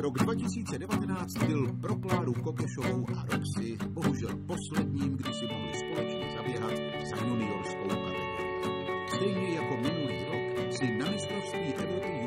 Rok 2019 byl pro Kláru Kokešovou a Roxy bohužel posledním, kdy si mohli společně zaběhat za juniorskou kategorii. Stejně jako minulý rok si na mistrovství Evropy